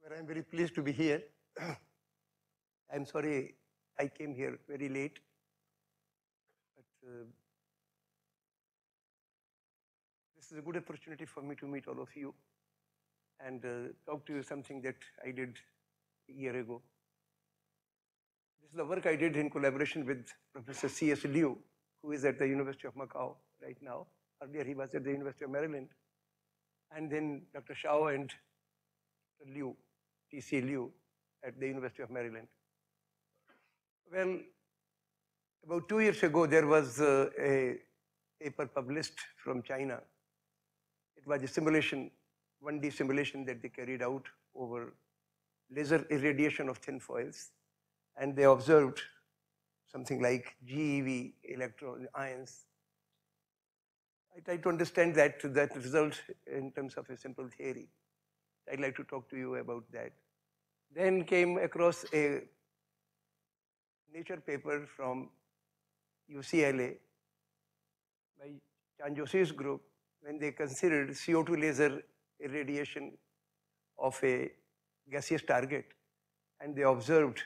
Well, I'm very pleased to be here. I'm sorry I came here very late, but this is a good opportunity for me to meet all of you and talk to you something that I did a year ago. This is the work I did in collaboration with Professor C.S. Liu, who is at the University of Macau right now. Earlier he was at the University of Maryland. And then Dr. Shao and Dr. Liu, T.C. Liu, at the University of Maryland. Well, about 2 years ago, there was a paper published from China. It was a simulation, 1D simulation that they carried out over laser irradiation of thin foils. And they observed something like GeV electron ions. I tried to understand that result in terms of a simple theory. I'd like to talk to you about that. Then came across a Nature paper from UCLA by Chanjosi's group when they considered CO2 laser irradiation of a gaseous target, and they observed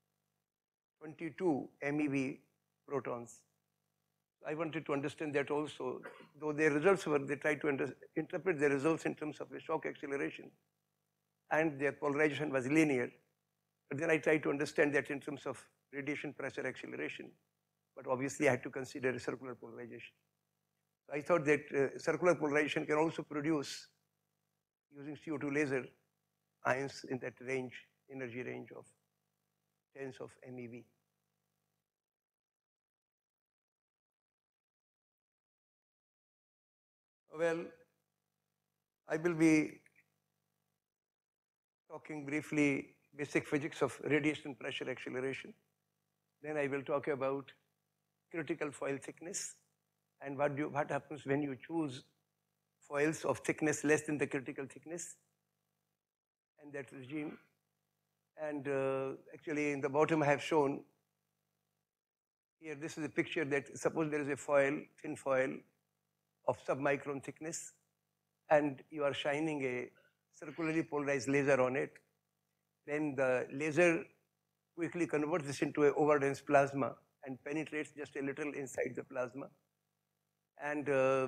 22 MeV protons. I wanted to understand that also, though their results were, they tried to interpret the results in terms of a shock acceleration, and their polarization was linear. But then I tried to understand that in terms of radiation pressure acceleration, but obviously I had to consider a circular polarization. So I thought that circular polarization can also produce, using CO2 laser, ions in that range, energy range of tens of MeV. Well, I will be talking briefly basic physics of radiation pressure acceleration. Then I will talk about critical foil thickness and what happens when you choose foils of thickness less than the critical thickness and that regime. And actually in the bottom I have shown here, this is a picture that suppose there is a foil, thin foil of submicron thickness, and you are shining a circularly polarized laser on it. Then the laser quickly converts this into an overdense plasma and penetrates just a little inside the plasma. And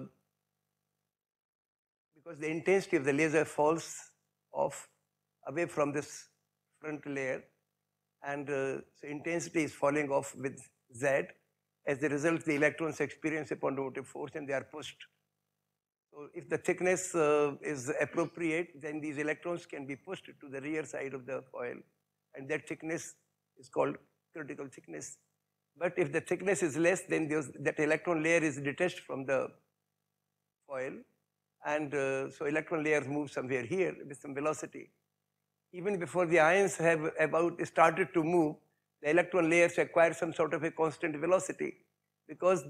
because the intensity of the laser falls off away from this front layer, and so intensity is falling off with Z. As a result, the electrons experience a quantum force and they are pushed. So if the thickness is appropriate, then these electrons can be pushed to the rear side of the foil, and that thickness is called critical thickness. But if the thickness is less, then that electron layer is detached from the foil, and so electron layers move somewhere here with some velocity. Even before the ions have started to move, the electron layers acquire some sort of a constant velocity, because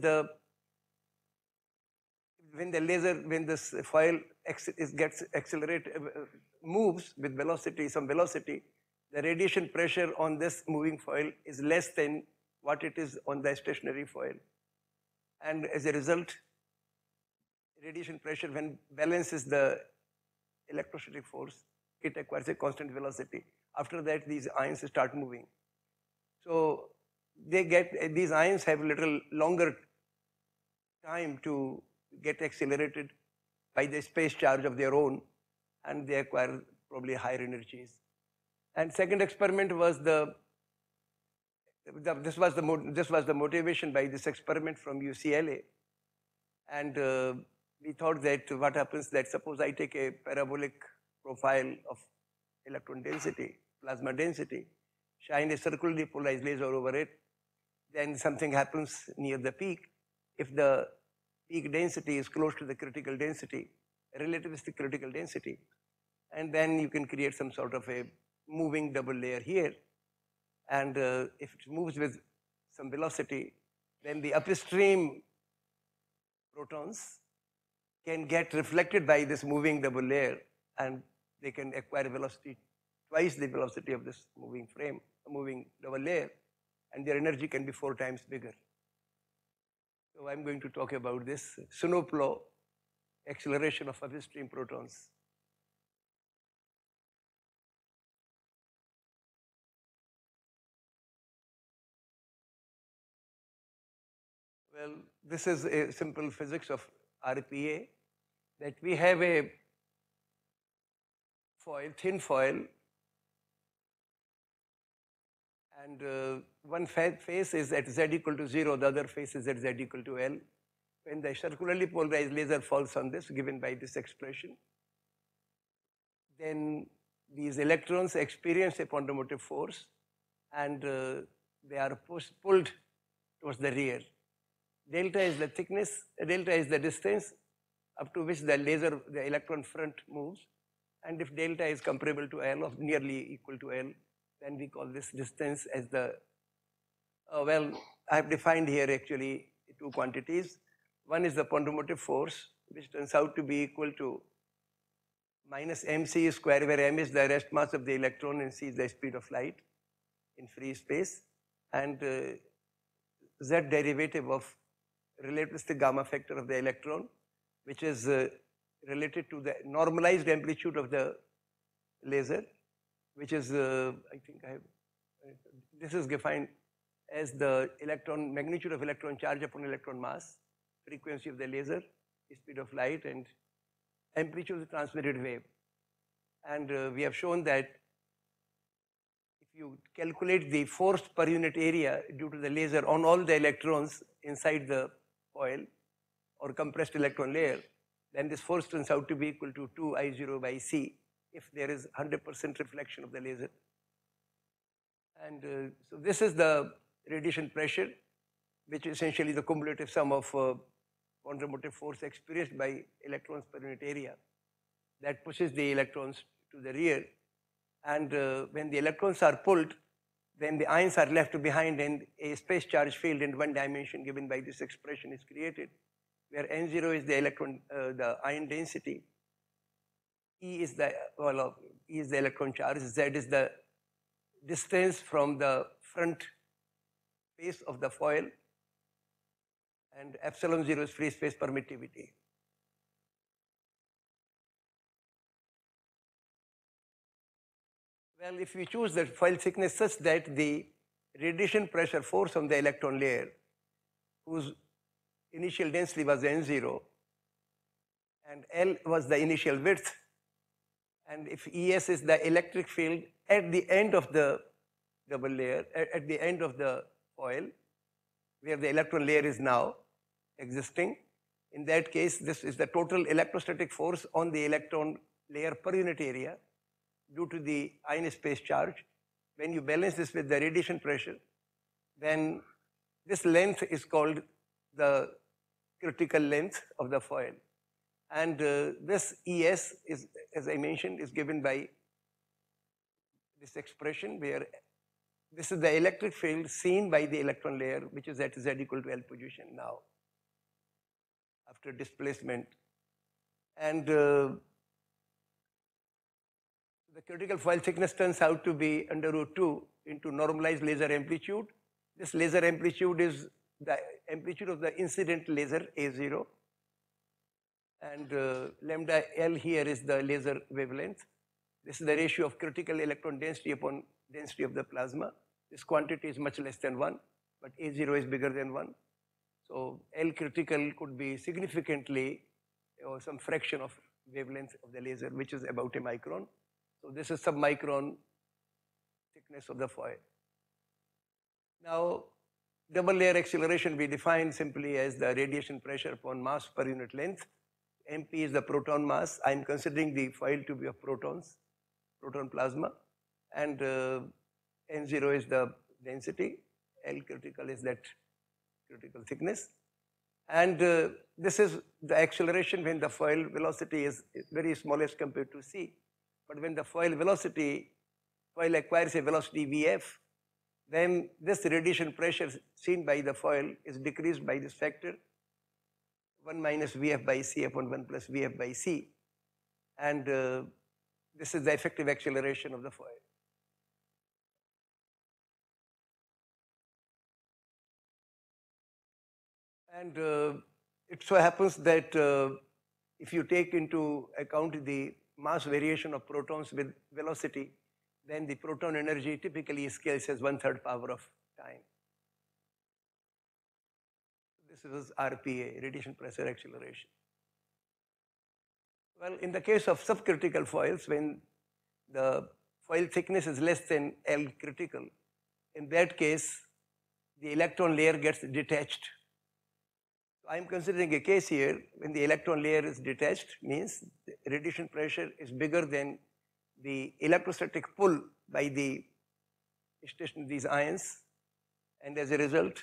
when this foil gets accelerated, moves with velocity, some velocity, the radiation pressure on this moving foil is less than what it is on the stationary foil. And as a result, radiation pressure, when balances the electrostatic force, it acquires a constant velocity. After that, these ions start moving. So these ions have a little longer time to get accelerated by the space charge of their own, and they acquire probably higher energies. And second experiment was this was the motivation by this experiment from UCLA. And we thought that what happens that suppose I take a parabolic profile of electron density, plasma density, shine a circularly polarized laser over it, then something happens near the peak. If the peak density is close to the critical density, relativistic critical density, and then you can create some sort of a moving double layer here. And if it moves with some velocity, then the upstream protons can get reflected by this moving double layer, and they can acquire velocity twice the velocity of this moving frame, moving double layer, and their energy can be 4 times bigger. So I'm going to talk about this Snoop law, acceleration of upstream protons. Well, this is a simple physics of RPA, that we have a foil, thin foil, and one face is at z equal to 0, the other face is at z equal to L. When the circularly polarized laser falls on this, given by this expression, then these electrons experience a quantum motive force, and they are pulled towards the rear. Delta is the thickness, delta is the distance up to which the electron front moves, and if delta is comparable to L, or nearly equal to L, then we call this distance as the, well, I have defined here actually two quantities. One is the quantum motive force, which turns out to be equal to minus mc square, where m is the rest mass of the electron and c is the speed of light in free space, and z derivative of relativistic gamma factor of the electron, which is related to the normalized amplitude of the laser, which is, I think I have, this is defined as the electron, magnitude of electron charge upon electron mass, frequency of the laser, speed of light, and amplitude of the transmitted wave. And we have shown that if you calculate the force per unit area due to the laser on all the electrons inside the foil or compressed electron layer, then this force turns out to be equal to 2I0 by C if there is 100% reflection of the laser. And so this is the radiation pressure, which is essentially the cumulative sum of quantum motive force experienced by electrons per unit area that pushes the electrons to the rear. And when the electrons are pulled, then the ions are left behind, and a space charge field in one dimension given by this expression is created, where N0 is the electron, the ion density, E is the, well, E is the electron charge, Z is the distance from the front face of the foil, and epsilon 0 is free space permittivity. Well, if we choose the foil thickness such that the radiation pressure force on the electron layer, whose initial density was N0, and L was the initial width, and if ES is the electric field at the end of the double layer, at the end of the foil, where the electron layer is now existing, in that case, this is the total electrostatic force on the electron layer per unit area due to the ion space charge. When you balance this with the radiation pressure, then this length is called the critical length of the foil. And this ES is, as I mentioned, is given by this expression, where this is the electric field seen by the electron layer, which is at Z equal to L position now, after displacement. And the critical foil thickness turns out to be under root 2 into normalized laser amplitude. This laser amplitude is the amplitude of the incident laser, A0. And lambda L here is the laser wavelength. This is the ratio of critical electron density upon density of the plasma. This quantity is much less than 1, but A0 is bigger than 1. So L critical could be significantly, or some fraction of wavelength of the laser, which is about a micron. So this is submicron thickness of the foil. Now, double layer acceleration we define simply as the radiation pressure upon mass per unit length. MP is the proton mass. I'm considering the foil to be of protons, proton plasma, and N0 is the density, L critical is that critical thickness. And this is the acceleration when the foil velocity is very small as compared to C. But when the foil acquires a velocity Vf, then this radiation pressure seen by the foil is decreased by this factor, 1 minus Vf by C upon 1 plus Vf by C. And this is the effective acceleration of the foil. And it so happens that if you take into account the mass variation of protons with velocity, then the proton energy typically scales as 1/3 power of time. This was RPA, radiation pressure acceleration. Well, in the case of subcritical foils, when the foil thickness is less than L critical, in that case, the electron layer gets detached. So I'm considering a case here when the electron layer is detached, means the radiation pressure is bigger than the electrostatic pull by the station of these ions, and as a result,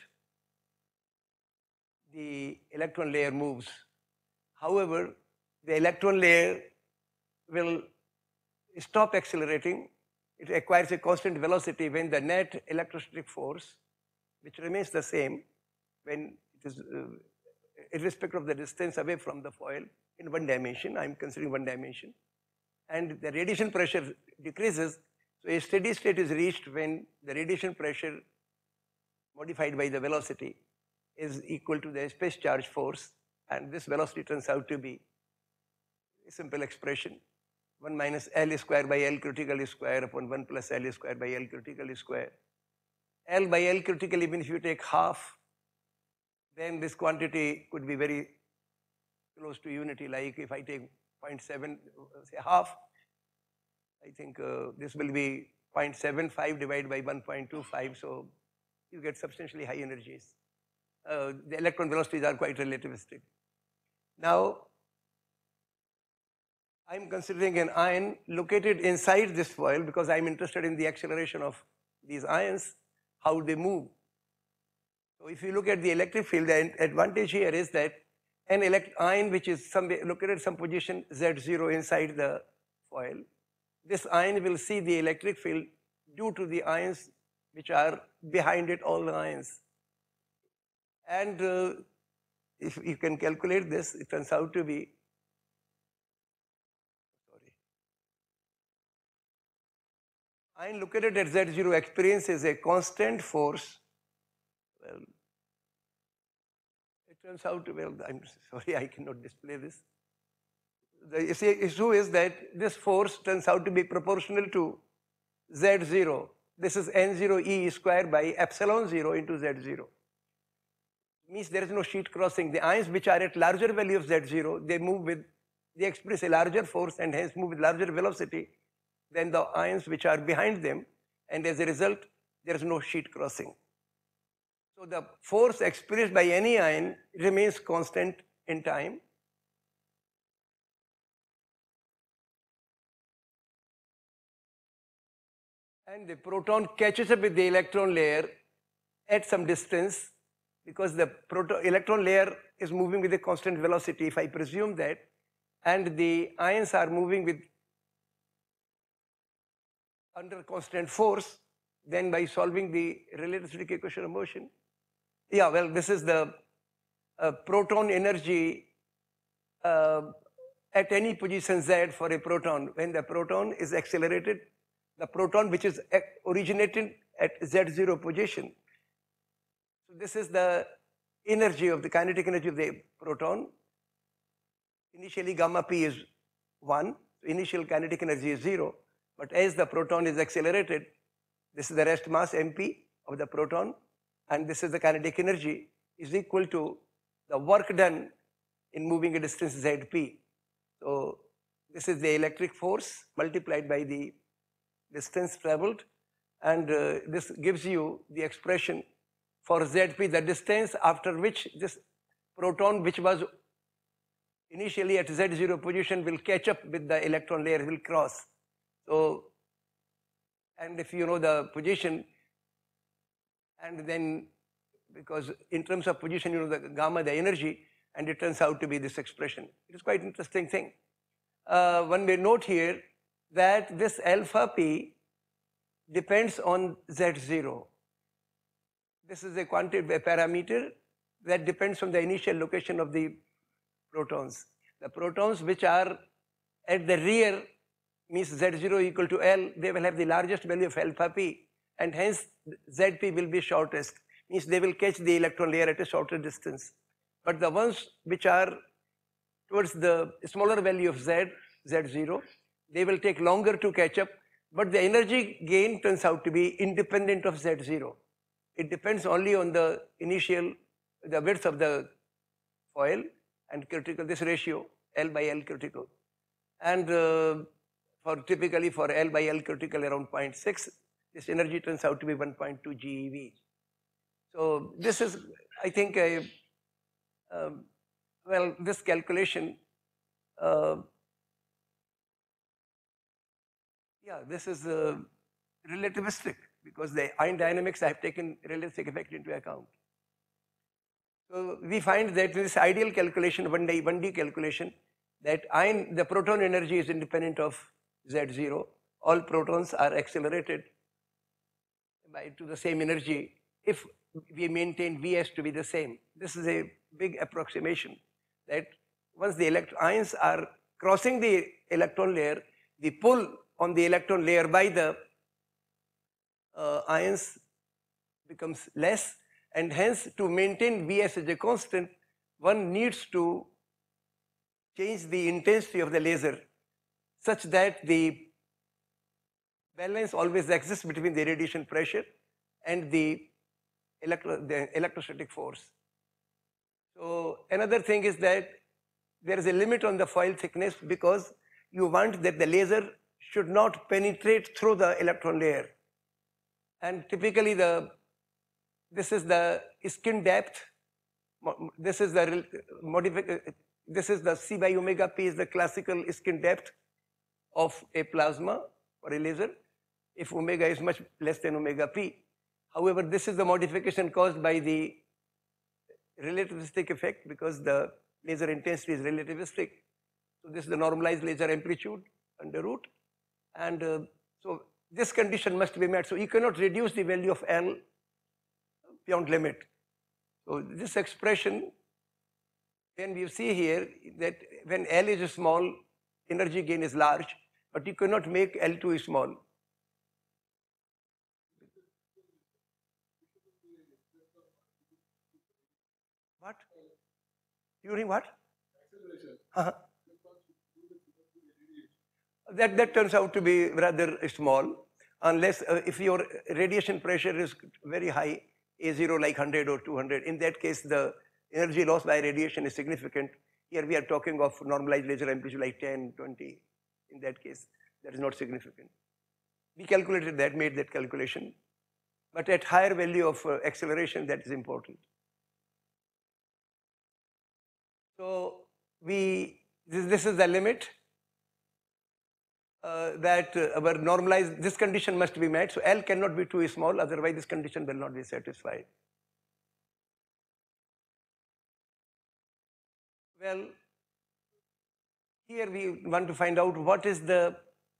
the electron layer moves. However, the electron layer will stop accelerating. It acquires a constant velocity when the net electrostatic force, which remains the same when it is irrespective of the distance away from the foil in one dimension. I'm considering one dimension. And the radiation pressure decreases. So a steady state is reached when the radiation pressure modified by the velocity is equal to the space charge force. And this velocity turns out to be a simple expression. 1 minus L square by L critical square upon 1 plus L square by L critical square. L by L critical, even if you take half, then this quantity could be very close to unity. Like if I take 0.7, say half, I think this will be 0.75 divided by 1.25, so you get substantially high energies. The electron velocities are quite relativistic. Now, I'm considering an ion located inside this foil because I'm interested in the acceleration of these ions, how they move. So if you look at the electric field, the advantage here is that an ion which is located at some position Z0 inside the foil, this ion will see the electric field due to the ions which are behind it, all the ions. And if you can calculate this, it turns out to be, ion located at Z0 experiences a constant force. Well, it turns out to, well, I'm sorry, I cannot display this. The issue is that this force turns out to be proportional to Z0. This is N0E square by epsilon 0 into Z0. Means there is no sheet crossing. The ions which are at larger value of Z0, they express a larger force and hence move with larger velocity than the ions which are behind them, and as a result, there is no sheet crossing. So the force experienced by any ion remains constant in time. And the proton catches up with the electron layer at some distance because the electron layer is moving with a constant velocity, if I presume that, and the ions are moving with under constant force, then by solving the relativistic equation of motion. Yeah, well, this is the proton energy at any position Z for a proton. When the proton is accelerated, the proton which is originated at Z0 position. So this is the energy of the kinetic energy of the proton. Initially gamma p is 1, so initial kinetic energy is 0. But as the proton is accelerated, this is the rest mass mp of the proton, and this is the kinetic energy is equal to the work done in moving a distance zp. So this is the electric force multiplied by the distance traveled, and this gives you the expression for zp, the distance after which this proton which was initially at Z0 position will catch up with the electron layer, will cross. So, and if you know the position, and then because in terms of position you know the gamma, the energy, and it turns out to be this expression. It is quite interesting thing. One may note here that this alpha p depends on Z0. This is a quantitative parameter that depends on the initial location of the protons. The protons which are at the rear, means Z0 equal to L, they will have the largest value of alpha p, and hence Zp will be shortest, means they will catch the electron layer at a shorter distance. But the ones which are towards the smaller value of Z0, they will take longer to catch up, but the energy gain turns out to be independent of Z0. It depends only on the initial the width of the foil and critical, this ratio, L by L critical. And typically for L by L critical around 0.6, this energy turns out to be 1.2 GeV. So this is, I think, well, this calculation, yeah, this is relativistic, because the ion dynamics I have taken relativistic effect into account. So we find that this ideal calculation, 1D calculation, that the proton energy is independent of Z0. All protons are accelerated to the same energy if we maintain Vs to be the same. This is a big approximation, that once the ions are crossing the electron layer, the pull on the electron layer by the ions becomes less, and hence to maintain Vs as a constant, one needs to change the intensity of the laser such that the balance always exists between the radiation pressure and the electrostatic force. So another thing is that there is a limit on the foil thickness, because you want that the laser should not penetrate through the electron layer. And typically this is the skin depth, this is the this is the C by omega P is the classical skin depth of a plasma or a laser, if omega is much less than omega P. However, this is the modification caused by the relativistic effect, because the laser intensity is relativistic. So this is the normalized laser amplitude under root. And so this condition must be met. So you cannot reduce the value of L beyond limit. So this expression, then we see here that when L is small, energy gain is large, but you cannot make L too small. What? During what? Acceleration. That turns out to be rather small, unless if your radiation pressure is very high, A0 like 100 or 200, in that case the energy loss by radiation is significant. Here we are talking of normalized laser amplitude like 10, 20. In that case, that is not significant. We calculated that, made that calculation, but at higher value of acceleration, that is important. So this is the limit that our normalized, this condition must be met. So L cannot be too small, otherwise this condition will not be satisfied. Well, here we want to find out what is the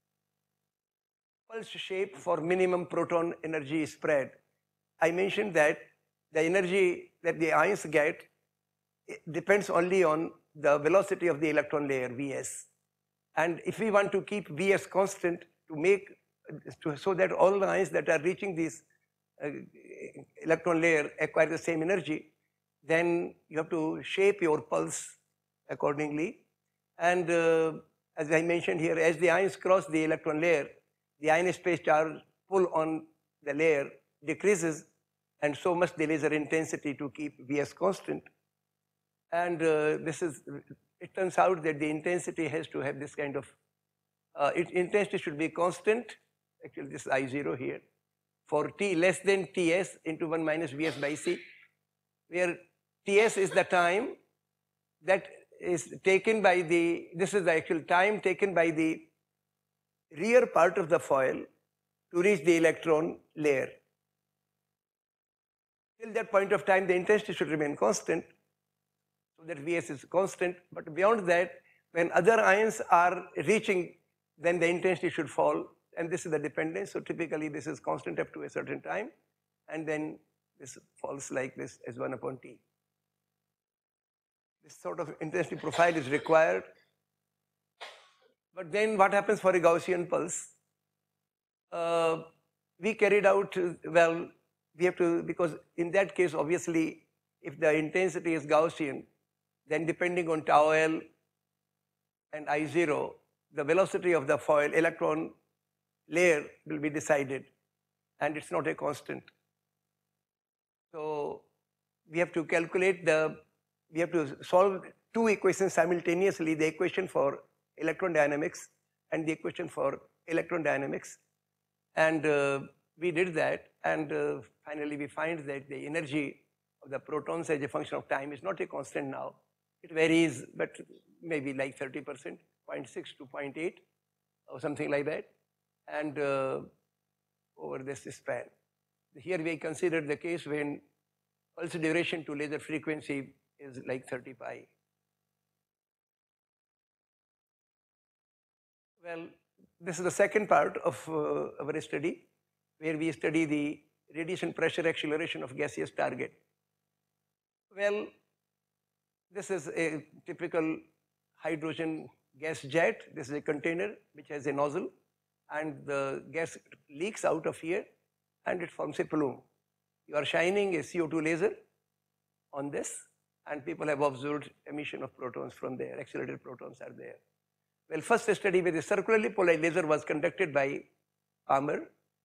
pulse shape for minimum proton energy spread. I mentioned that the energy that the ions get depends only on the velocity of the electron layer, Vs. And if we want to keep Vs constant so that all the ions that are reaching this electron layer acquire the same energy, then you have to shape your pulse accordingly. And as I mentioned here, as the ions cross the electron layer, the ion space charge pull on the layer decreases, and so must the laser intensity to keep Vs constant. And it turns out that the intensity has to have this kind of, intensity should be constant, actually this is I0 here, for T less than Ts into 1 minus Vs by C, where Ts is the time that is taken by this is the actual time taken by the rear part of the foil to reach the electron layer. Till that point of time, the intensity should remain constant, so that Vs is constant, but beyond that, when other ions are reaching, then the intensity should fall, and this is the dependence. So typically this is constant up to a certain time, and then this falls like this as 1 upon T. This sort of intensity profile is required. But then what happens for a Gaussian pulse? We carried out, well, we have to, because in that case, obviously, if the intensity is Gaussian, then depending on tau L and I0, the velocity of the foil electron layer will be decided, and it's not a constant. So we have to calculate we have to solve two equations simultaneously, the equation for electron dynamics and the equation for electron dynamics. And we did that, and finally we find that the energy of the protons as a function of time is not a constant now. It varies, but maybe like 30%, 0.6 to 0.8 or something like that, and over this span. Here we consider the case when pulse duration to laser frequency is like 30 pi. Well, this is the second part of our study, where we study the radiation pressure acceleration of gaseous target. Well, this is a typical hydrogen gas jet. This is a container which has a nozzle, and the gas leaks out of here and it forms a plume. You are shining a CO2 laser on this, and people have observed emission of protons from there. Accelerated protons are there. Well, first study with a circularly polarized laser was conducted by Palmer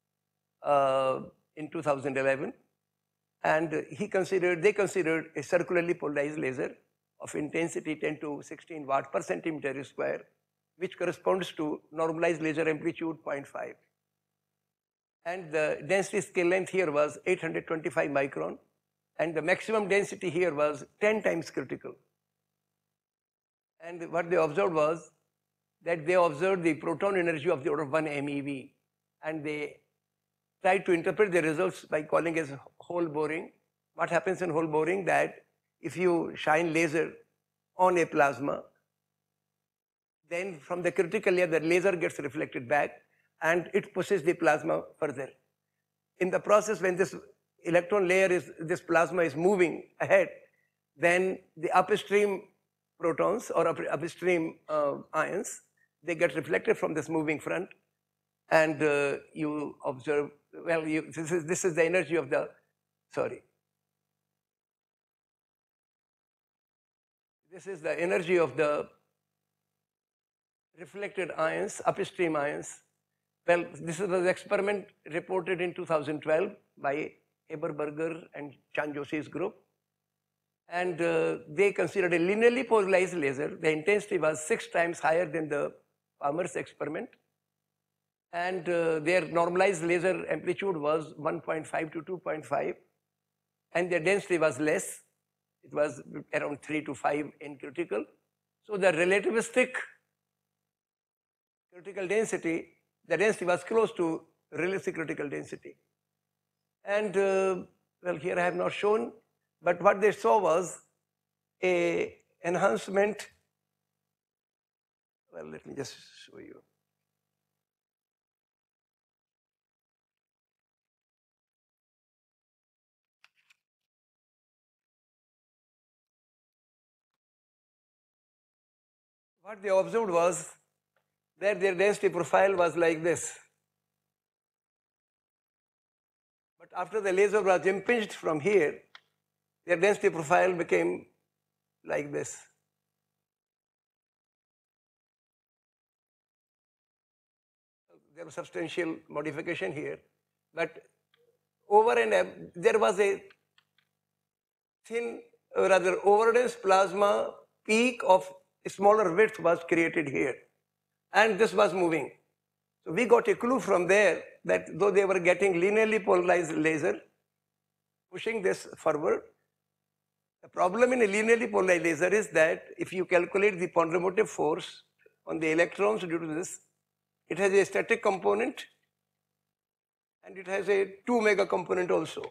in 2011, and they considered a circularly polarized laser of intensity 10 to 16 watt per centimeter square, which corresponds to normalized laser amplitude 0.5. And the density scale length here was 825 micron, and the maximum density here was 10 times critical. And what they observed was that they observed the proton energy of the order of 1 MeV, and they tried to interpret the results by calling it hole boring. What happens in hole boring? That if you shine laser on a plasma, then from the critical layer the laser gets reflected back and it pushes the plasma further. In the process, when this electron layer this plasma is moving ahead, then the upstream protons or upstream ions, they get reflected from this moving front, and you observe, well, this is the energy of the, this is the energy of the reflected ions, upstream ions. Well, this is the experiment reported in 2012 by Eberberger and Chan Joshi's group. And they considered a linearly polarized laser. The intensity was 6 times higher than the Palmer's experiment. And their normalized laser amplitude was 1.5 to 2.5. And their density was less. It was around 3 to 5 in critical. So the relativistic critical density, the density was close to realistic critical density. And well, here I have not shown, but what they saw was a enhancement. Well, let me just show you. What they observed was that their density profile was like this. But after the laser was impinged from here, their density profile became like this. There was substantial modification here, but over and there was a thin, rather overdense plasma peak of a smaller width was created here, and this was moving. So we got a clue from there that though they were getting linearly polarized laser, pushing this forward, the problem in a linearly polarized laser is that if you calculate the conservative force on the electrons due to this, it has a static component and it has a 2 mega component also.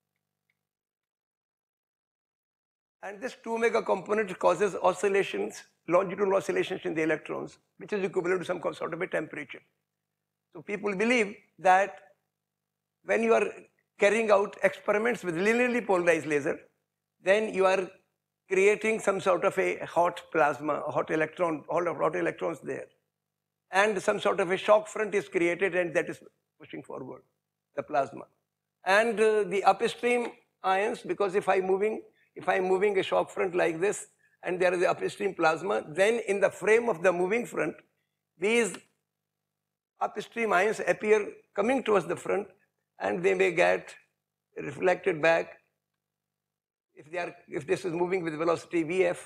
And this 2 mega component causes oscillations, longitudinal oscillations in the electrons, which is equivalent to some sort of a temperature. So people believe that when you are carrying out experiments with linearly polarized laser, then you are creating some sort of a hot plasma, hot electrons there. And some sort of a shock front is created, and that is pushing forward the plasma. And the upstream ions, because if I'm moving a shock front like this, and there is the upstream plasma, then in the frame of the moving front, these upstream ions appear coming towards the front, and they may get reflected back if this is moving with velocity Vf,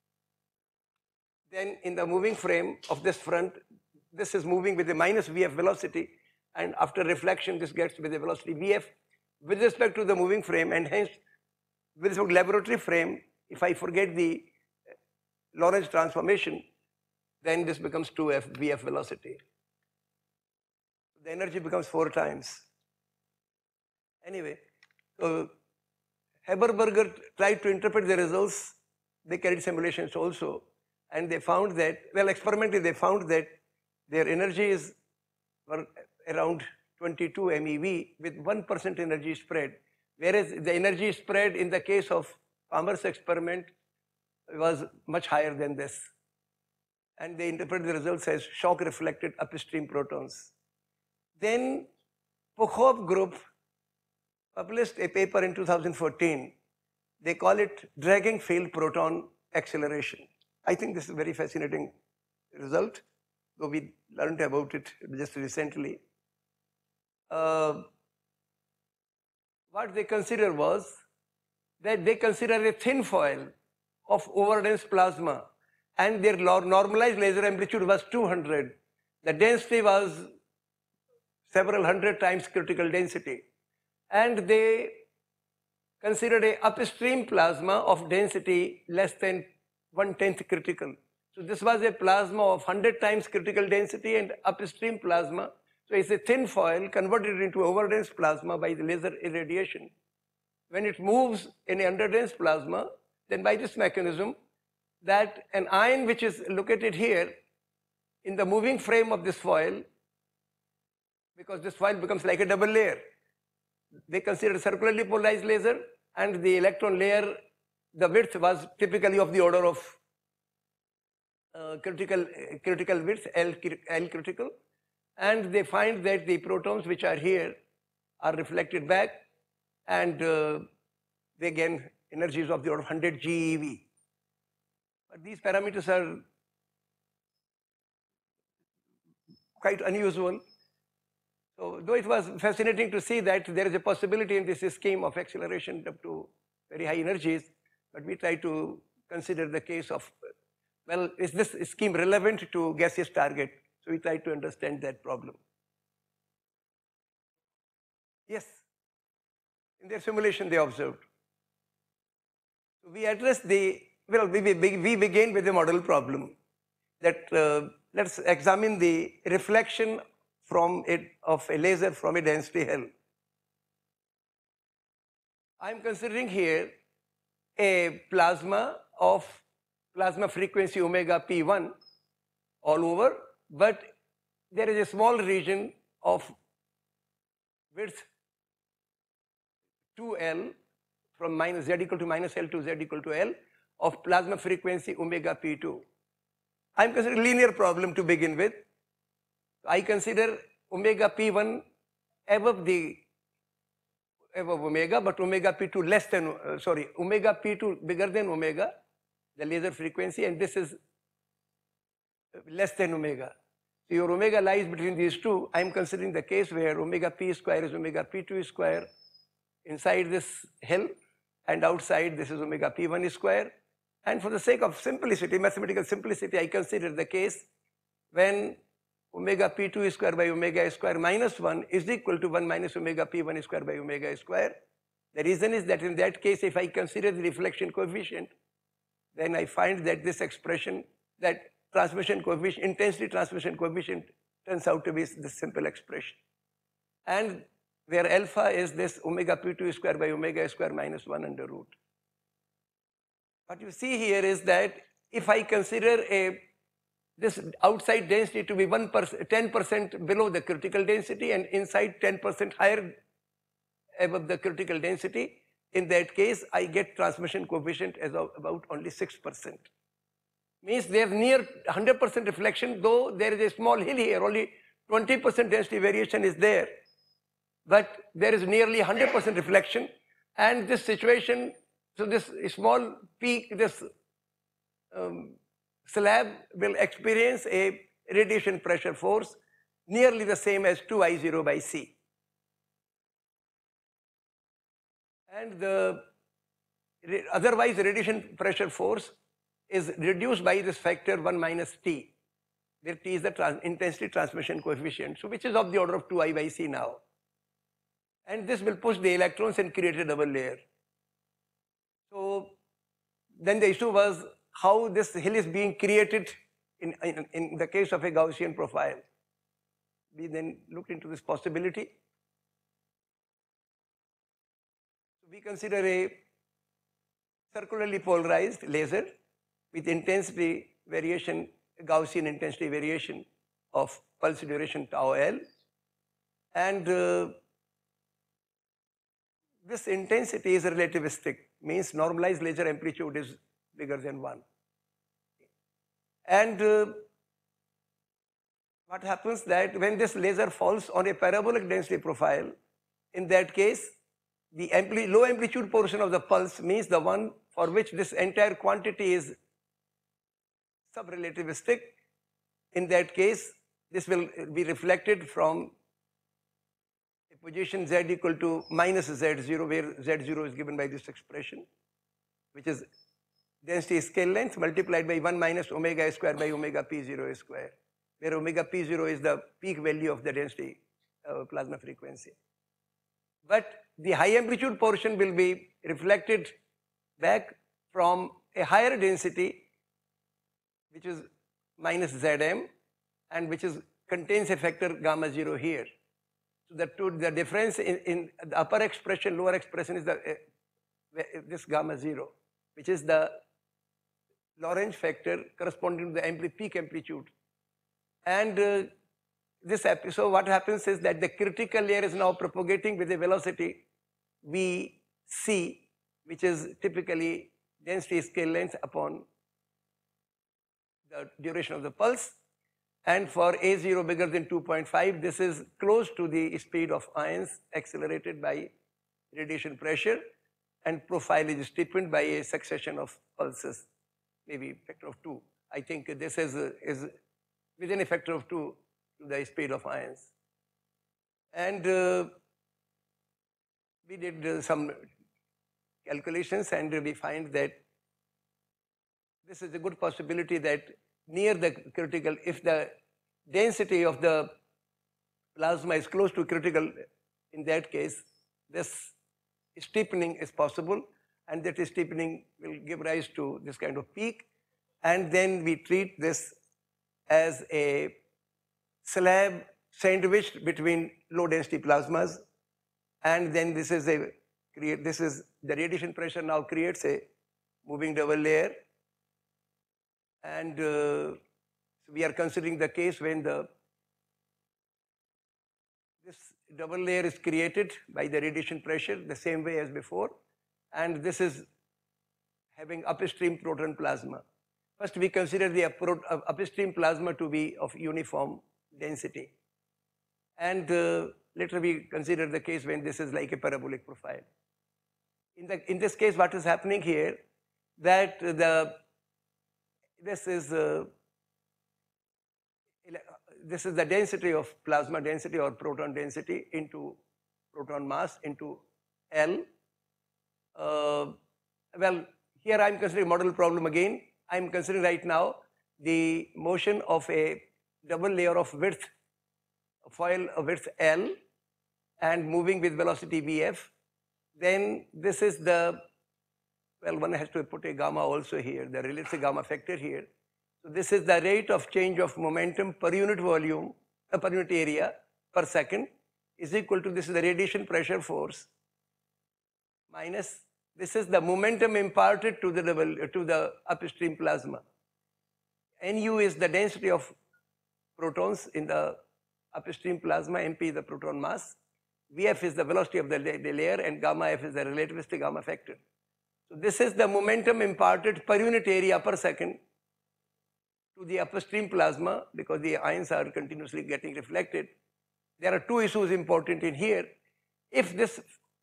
then in the moving frame of this front, this is moving with a minus Vf velocity, and after reflection, this gets with a velocity Vf with respect to the moving frame, and hence, with respect to laboratory frame, if I forget the Lorentz transformation, then this becomes 2f Vf velocity. The energy becomes 4 times. Anyway, so Haberberger tried to interpret the results. They carried simulations also, and they found that, well, experimentally they found that their energies were around 22 MeV with 1% energy spread, whereas the energy spread in the case of Palmer's experiment was much higher than this. And they interpreted the results as shock reflected upstream protons. Then Pokhov group published a paper in 2014. They call it dragging field proton acceleration. I think this is a very fascinating result, though we learned about it just recently. What they consider was that they consider a thin foil of overdense plasma, and their normalized laser amplitude was 200. The density was several hundred times critical density. And they considered a upstream plasma of density less than 1/10 critical. So this was a plasma of 100 times critical density and upstream plasma. So it's a thin foil converted into overdense plasma by the laser irradiation. When it moves in a underdense plasma, then by this mechanism, that an ion which is located here in the moving frame of this foil, because this foil becomes like a double layer, they considered circularly polarized laser, and the electron layer, the width was typically of the order of critical width, L critical, and they find that the protons which are here are reflected back, and they gain energies of the order of 100 GeV. But these parameters are quite unusual. So though it was fascinating to see that there is a possibility in this scheme of acceleration up to very high energies, but we try to consider the case of, well, is this scheme relevant to gaseous target? So we try to understand that problem. Yes, in their simulation they observed. So we addressed the, well, we begin with the model problem that let's examine the reflection of a laser from a density L. I'm considering here a plasma of plasma frequency omega P1 all over, but there is a small region of width 2L from minus Z equal to minus L to Z equal to L of plasma frequency omega P2. I'm considering linear problem to begin with. I consider omega P1 above omega, but omega P2 less than, omega P2 bigger than omega, the laser frequency, and this is less than omega. So your omega lies between these two. I'm considering the case where omega P square is omega P2 square inside this hill, and outside this is omega P1 square. And for the sake of simplicity, mathematical simplicity, I consider the case when omega P2 square by omega square minus 1 is equal to 1 minus omega P1 square by omega square. The reason is that in that case, if I consider the reflection coefficient, then I find that this expression, that transmission coefficient, intensity transmission coefficient, turns out to be this simple expression. And where alpha is this omega P2 square by omega square minus 1 under root. What you see here is that if I consider this outside density to be 10% below the critical density and inside 10% higher above the critical density, in that case I get transmission coefficient as of about only 6%. Means there's near 100% reflection, though there is a small hill here, only 20% density variation is there. But there is nearly 100% reflection, and this situation, so this small peak, this slab will experience a radiation pressure force nearly the same as 2I0 by C. And the Otherwise, radiation pressure force is reduced by this factor 1 minus T, where T is the intensity transmission coefficient, so which is of the order of 2I by C now. And this will push the electrons and create a double layer. So then the issue was how this hill is being created in the case of a Gaussian profile. We then looked into this possibility. We consider a circularly polarized laser with intensity variation, Gaussian intensity variation of pulse duration tau L, and this intensity is relativistic, means normalized laser amplitude is bigger than 1. And what happens that when this laser falls on a parabolic density profile, in that case, the low amplitude portion of the pulse means the one for which this entire quantity is subrelativistic. In that case, this will be reflected from a position z equal to minus z0, where z0 is given by this expression, which is density scale length multiplied by 1 minus omega square by omega p0 square, where omega p0 is the peak value of the density plasma frequency. But the high amplitude portion will be reflected back from a higher density, which is minus Zm, and which contains a factor gamma 0 here. So the difference in the upper expression, lower expression is this gamma 0, which is the Lorentz factor corresponding to the peak amplitude. And so what happens is that the critical layer is now propagating with a velocity Vc, which is typically density scale length upon the duration of the pulse. And for A0 bigger than 2.5, this is close to the speed of ions accelerated by radiation pressure, and profile is steepened by a succession of pulses, maybe factor of 2. I think this is within a factor of 2 to the speed of ions. And we did some calculations, and we find that this is a good possibility that near the critical, if the density of the plasma is close to critical, in that case, this steepening is possible, and that steepening will give rise to this kind of peak. And then we treat this as a slab sandwiched between low density plasmas, and then this is the radiation pressure now creates a moving double layer. And so we are considering the case when this double layer is created by the radiation pressure the same way as before, and this is having upstream proton plasma. First we consider the upstream plasma to be of uniform density, and later we consider the case when this is like a parabolic profile. In this case, what is happening here, that this is the density of plasma density or proton density into proton mass into L. Well, here I am considering model problem again. I am considering right now the motion of a double layer of width, foil of width L, and moving with velocity Vf. Then this is the, well, one has to put a gamma also here, the relative gamma factor here. So this is the rate of change of momentum per unit volume, per unit area per second, is equal to, this is the radiation pressure force, minus this is the momentum imparted to the upstream plasma. Nu is the density of protons in the upstream plasma, MP is the proton mass, Vf is the velocity of the layer, and gamma f is the relativistic gamma factor. So this is the momentum imparted per unit area per second to the upstream plasma, because the ions are continuously getting reflected. There are two issues important in here. If this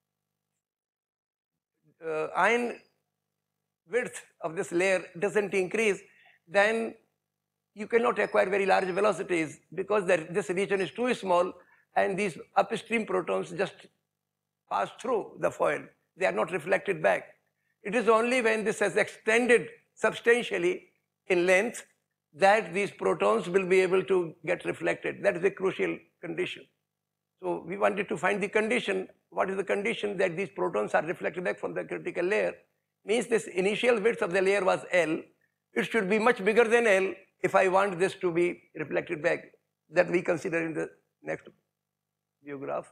ion width of this layer doesn't increase, then you cannot acquire very large velocities, because this region is too small and these upstream protons just pass through the foil. They are not reflected back. It is only when this has extended substantially in length that these protons will be able to get reflected. That is a crucial condition. So we wanted to find the condition. What is the condition that these protons are reflected back from the critical layer? Means this initial width of the layer was L. It should be much bigger than L if I want this to be reflected back. That we consider in the next view graph.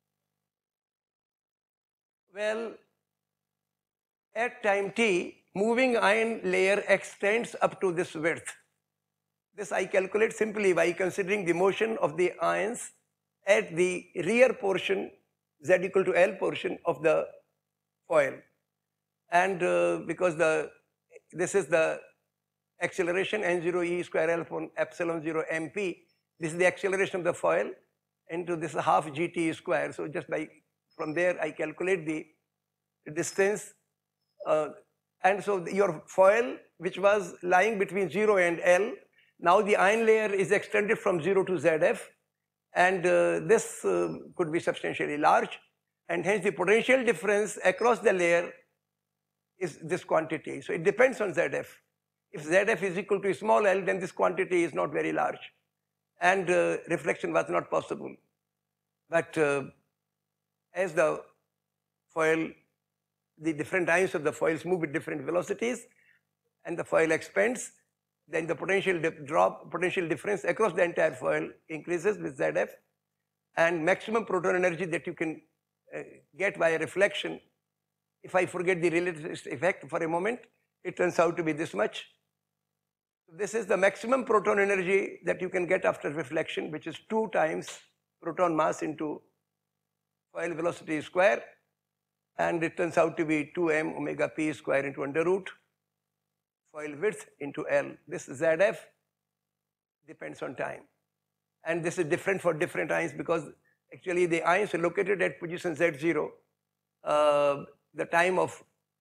Well, at time t, moving ion layer extends up to this width. This I calculate simply by considering the motion of the ions at the rear portion, z equal to L portion of the foil. And because this is the acceleration n0 e square L upon epsilon 0 mp, this is the acceleration of the foil into this half gt square. So just from there I calculate the distance. And so your foil, which was lying between 0 and L, now the ion layer is extended from 0 to ZF, and this could be substantially large, and hence the potential difference across the layer is this quantity. So it depends on ZF. If ZF is equal to small l, then this quantity is not very large, and reflection was not possible. But as the foil, the different ions of the foils move with different velocities, and the foil expands, then the potential difference across the entire foil increases with ZF, and maximum proton energy that you can get by a reflection, if I forget the relativist effect for a moment, it turns out to be this much. This is the maximum proton energy that you can get after reflection, which is 2 times proton mass into foil velocity square, and it turns out to be 2m omega p square into under root foil width into L. This ZF depends on time, and this is different for different ions because actually the ions are located at position Z0. The time of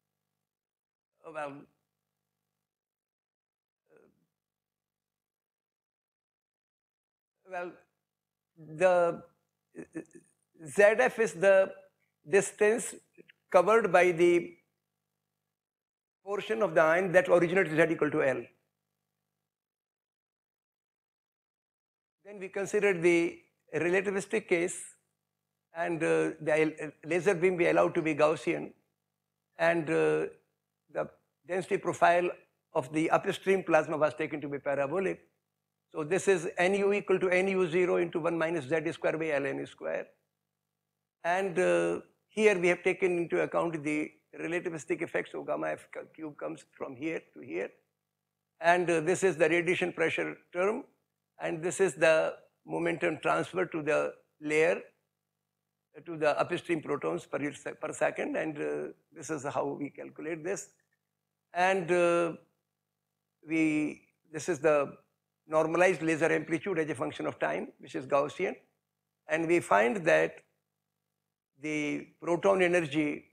the ZF is the distance covered by the portion of the ion that originates Z equal to L. Then we considered the relativistic case, and the laser beam be allowed to be Gaussian, and the density profile of the upstream plasma was taken to be parabolic. So this is nu equal to nu0 into 1 minus z square by ln square. And here we have taken into account the relativistic effect, so gamma f cube comes from here to here. And this is the radiation pressure term, and this is the momentum transfer to the layer, to the upstream protons per second, and this is how we calculate this. And this is the normalized laser amplitude as a function of time, which is Gaussian, and we find that the proton energy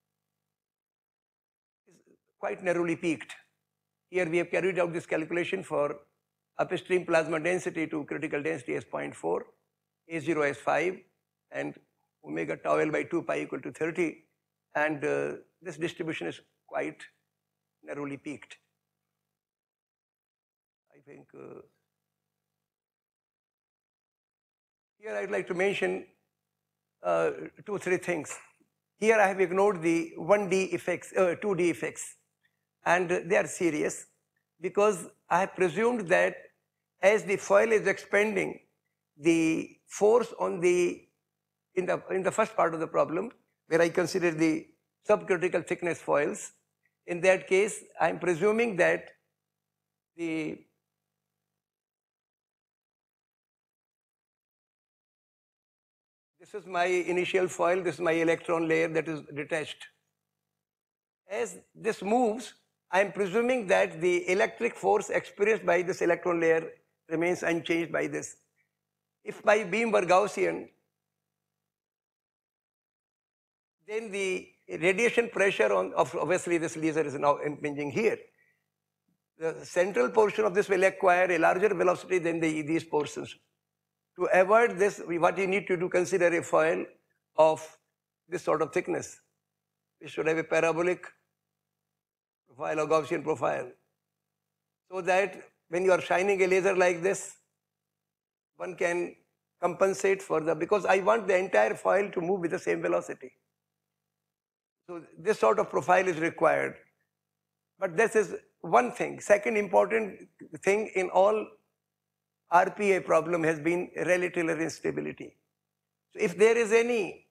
is quite narrowly peaked. Here we have carried out this calculation for upstream plasma density to critical density as 0.4, A0 as 5, and omega tau L by 2 pi equal to 30, and this distribution is quite narrowly peaked. I think here I'd like to mention 2-3 things. Here I have ignored the 1D effects, 2D effects, and they are serious because I have presumed that as the foil is expanding, the force on the in the first part of the problem, where I consider the subcritical thickness foils, in that case I am presuming that this is my initial foil, this is my electron layer that is detached. As this moves, I am presuming that the electric force experienced by this electron layer remains unchanged by this. If my beam were Gaussian, then the radiation pressure obviously this laser is now impinging here. The central portion of this will acquire a larger velocity than these portions. To avoid this, what you need to do, consider a foil of this sort of thickness. We should have a parabolic profile or Gaussian profile. So that when you are shining a laser like this, one can compensate for because I want the entire foil to move with the same velocity. So this sort of profile is required. But this is one thing. Second important thing in all RPA problem has been relative instability. So if there is any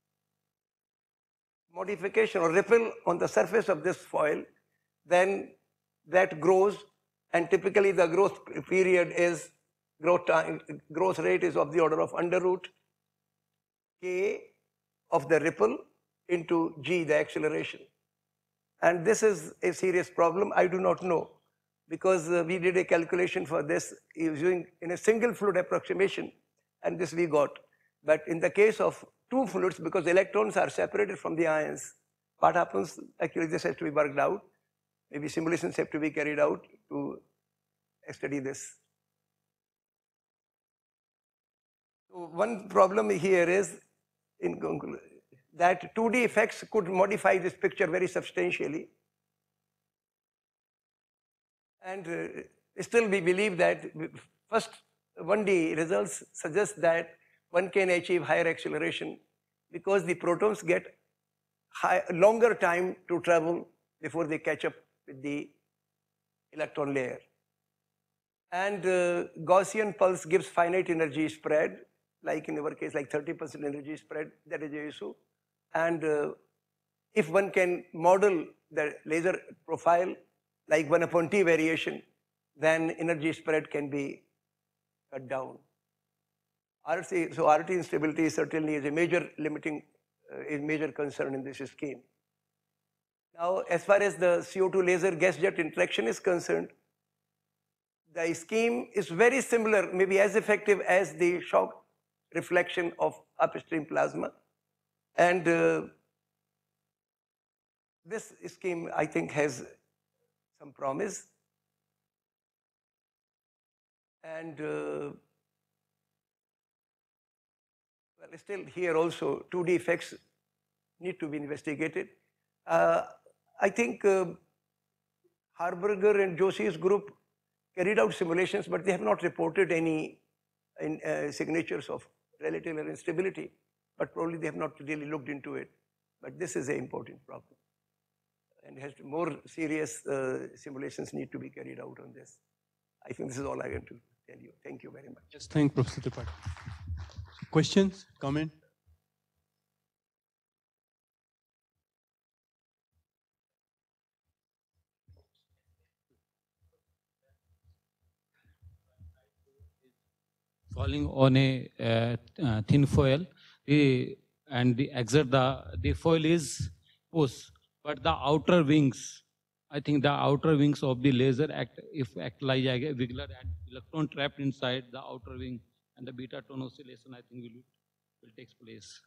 modification or ripple on the surface of this foil, then that grows, and typically the growth period is growth rate is of the order of under root k of the ripple into g, the acceleration. And this is a serious problem. I do not know, because we did a calculation for this using in a single fluid approximation, and this we got. But in the case of two fluids, because electrons are separated from the ions, what happens? Actually, this has to be worked out. Maybe simulations have to be carried out to study this. So one problem here is that 2D effects could modify this picture very substantially. And still we believe that first 1D results suggest that one can achieve higher acceleration because the protons get longer time to travel before they catch up with the electron layer. And Gaussian pulse gives finite energy spread, like in our case, like 30% energy spread, that is the issue. And if one can model the laser profile like 1/t variation, then energy spread can be cut down. So RT instability certainly is a major limiting, a major concern in this scheme. Now, as far as the CO2 laser gas jet interaction is concerned, the scheme is very similar, maybe as effective as the shock reflection of upstream plasma. And this scheme, I think, has some promise. And well, still here also 2D effects need to be investigated. I think Harberger and Joshi's group carried out simulations, but they have not reported any signatures of relative instability, but probably they have not really looked into it. But this is an important problem, and has more serious simulations need to be carried out on this. I think this is all I want to tell you. Thank you very much. Yes, thank Professor Tripathi. Questions, comment? Falling on a thin foil, and the foil is pushed, but the outer wings, I think the outer wings of the laser act like a wiggler, and electron trapped inside the outer wing, and the beta tone oscillation, I think, will take place.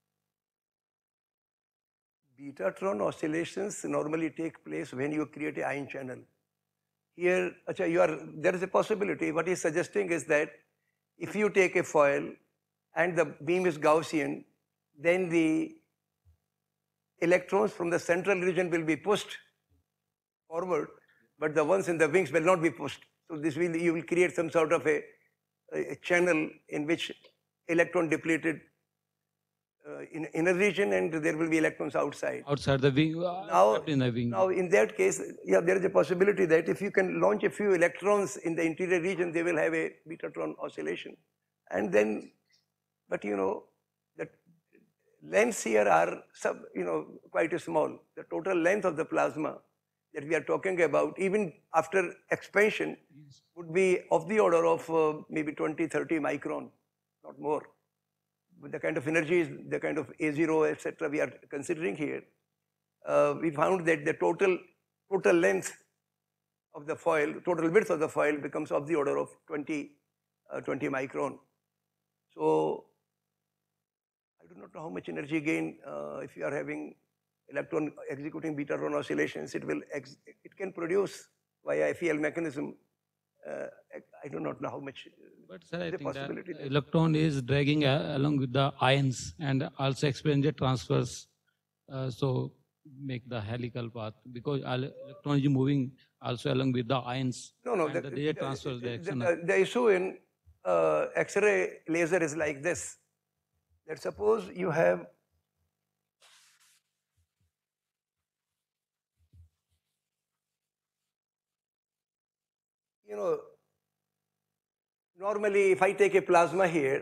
Beta-tron oscillations normally take place when you create an ion channel. Here, there is a possibility. What he's suggesting is that if you take a foil and the beam is Gaussian, then the electrons from the central region will be pushed forward, but the ones in the wings will not be pushed. So you will create some sort of a channel in which electron depleted in inner region, and there will be electrons outside. Outside the wing, in the wing. Now, in that case, yeah, there is a possibility that if you can launch a few electrons in the interior region, they will have a beta-tron oscillation. And then, but the lengths here are quite small. The total length of the plasma that we are talking about, even after expansion, would be of the order of maybe 20, 30 micron, not more. With the kind of energies, the kind of A0, etc. we are considering here, we found that the total length of the foil, total width of the foil becomes of the order of 20 micron. So I do not know how much energy gain if you are having electron executing beta-tron oscillations. It can produce via FEL mechanism. I do not know how much. But sir, I think that electron is dragging along with the ions and also explains the transfers. So make the helical path because electron is moving also along with the ions. No, no. And the laser transfers the action. The issue in X-ray laser is like this. That suppose you have normally if I take a plasma here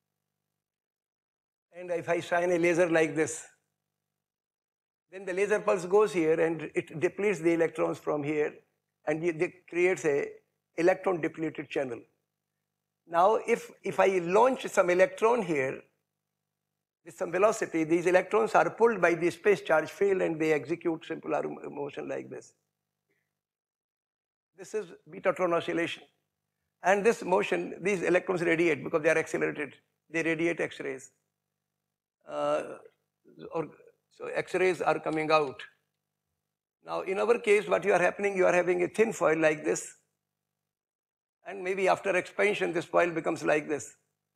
and if I shine a laser like this, then the laser pulse goes here and it depletes the electrons from here and it creates a electron depleted channel. Now if I launch some electron here with some velocity, these electrons are pulled by the space charge field and they execute simple motion like this. This is betatron oscillation. And this motion, these electrons radiate because they are accelerated. They radiate X-rays. So X-rays are coming out. Now in our case, what you are happening, you are having a thin foil like this. And maybe after expansion, this foil becomes like this.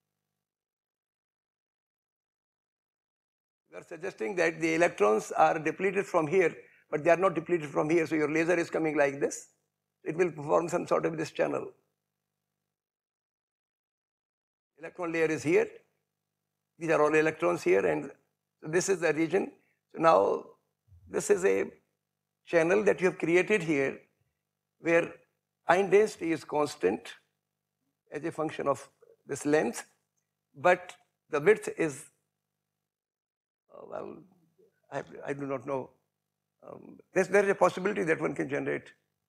We are suggesting that the electrons are depleted from here, but they are not depleted from here. So your laser is coming like this. It will form some sort of this channel. Electron layer is here. These are all electrons here, and so this is the region. So now this is a channel that you have created here where ion density is constant as a function of this length, but the width is, well, I do not know. There is a possibility that one can generate.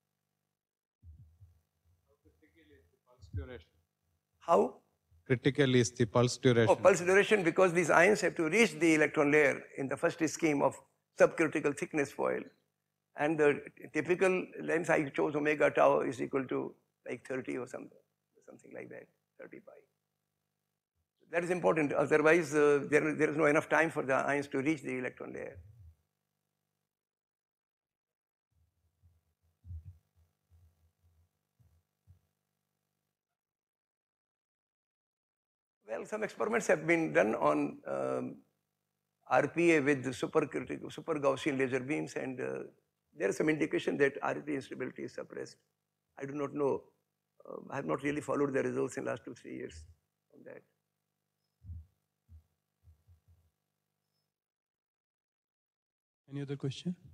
How? Critical is the pulse duration. Oh, pulse duration, because these ions have to reach the electron layer in the first scheme of subcritical thickness foil. And the typical length I chose omega tau is equal to like 30 or something like that, 30 pi. That is important, otherwise there is no enough time for the ions to reach the electron layer. Well, some experiments have been done on RPA with super Gaussian laser beams, and there is some indication that RPA instability is suppressed. I do not know. I have not really followed the results in the last 2-3 years on that. Any other question?